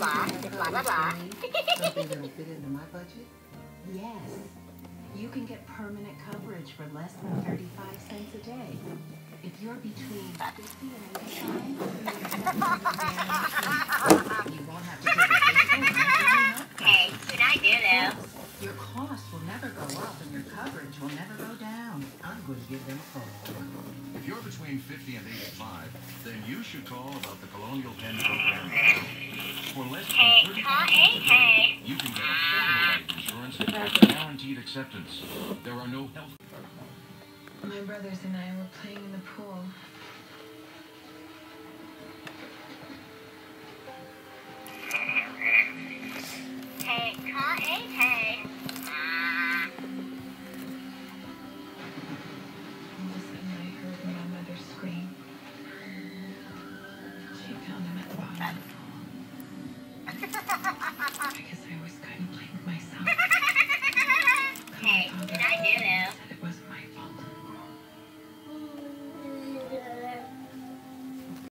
blah, blah, blah, blah. Something that'll fit into my budget? Yes. You can get permanent coverage for less than 35 cents a day. If you're between 50 and 85, you won't have to take a physical or health. Hey, should I do this? Your cost will never go up and your coverage will never go down. I'm going to give them a call. If you're between 50 and 85, then you should call about the Colonial Penn program. For less Hey, than call 35 hey. you can get affordable life insurance with guaranteed acceptance. There are no health. My brothers and I were playing in the pool. Hey, call